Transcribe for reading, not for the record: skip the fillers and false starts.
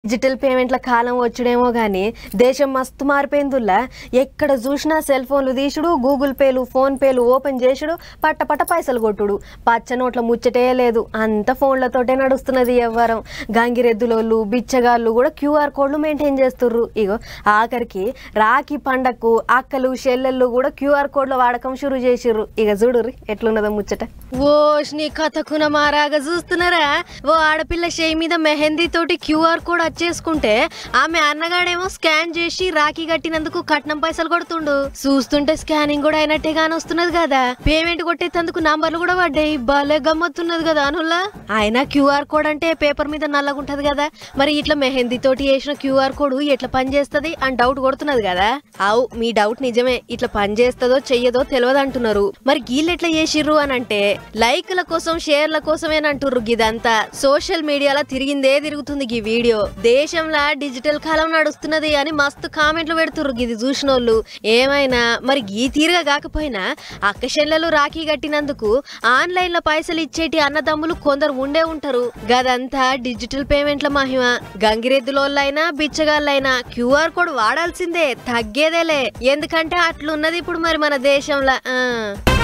Digital పేమెంట్ల కాలం వచ్చుడేమో గానీ దేశం మస్తు మారిపోయిందిలా. ఎక్కడ చూసినా సెల్ ఫోన్లు తీసుడు, గూగుల్ పేలు, ఫోన్ పేలు ఓపెన్ చేసుడు, పట్ట పైసలు కొట్టుడు. పచ్చ నోట్ల ముచ్చటే లేదు, అంత ఫోన్లతోటే నడుస్తున్నది వ్యవహారం. గంగిరెద్దులోళ్ళు, బిచ్చగాళ్ళు కూడా క్యూఆర్ కోడ్లు మెయింటైన్ చేస్తుర్రు. ఇగో ఆఖరికి రాఖీ పండగకు అక్కలు చెల్లెళ్ళు కూడా క్యూఆర్ కోడ్ల వాడకం షురు చేసిర్రు. ఇక చూడుర్రి ఎట్లున్నదో ముచ్చట. ఓష్ని కథకున మారాగా చూస్తున్నారా? ఓ ఆడపిల్ల చేయి మీద మెహందీ తోటి క్యూఆర్ కోడ్ చేసుకుంటే ఆమె అన్నగాడేమో స్కాన్ చేసి రాఖీ కట్టినందుకు కట్నం పైసలు కొడుతుండు. చూస్తుంటే స్కానింగ్ కూడా అయినట్టే గాని వస్తున్నది కదా. పేమెంట్ కొట్టేందుకు నంబర్లు కూడా పడ్డాయి. భలే గమ్మత్తున్నది కదా అనుల్లా. ఆయన క్యూఆర్ కోడ్ అంటే పేపర్ మీద నల్లగుంటది కదా, మరి ఇట్లా మెహందీ తోటి వేసిన క్యూఆర్ కోడ్ ఎట్లా పనిచేస్తది అని డౌట్ కొడుతున్నది కదా. అవు మీ డౌట్ నిజమే, ఇట్లా పని చేస్తుందో చెయ్యదో తెలియదు అంటున్నారు. మరి గీళ్ళు ఎట్లా చేసిర్రు అని అంటే లైక్ల కోసం షేర్ల కోసమేనంటుర్రు. గిదంతా సోషల్ మీడియాలో తిరిగిందే తిరుగుతుంది ఈ వీడియో. దేశంలో డిజిటల్ కాలం నడుస్తున్నది అని మస్తు కామెంట్లు పెడుతుర్రు గిది చూసినోళ్ళు. ఏమైనా మరి గీ తీరుగా కాకపోయినా అక్క చెల్లెలు రాఖీ కట్టినందుకు ఆన్లైన్ లో పైసలు ఇచ్చేటి అన్నదమ్ములు కొందరు ఉండే ఉంటారు. గదంతా డిజిటల్ పేమెంట్ల మహిమ. గంగిరెద్దులోళ్ళైనా బిచ్చగాళ్ళైనా క్యూఆర్ కోడ్ వాడాల్సిందే, తగ్గేదేలే. ఎందుకంటే అట్లున్నది ఇప్పుడు మరి మన దేశంలో.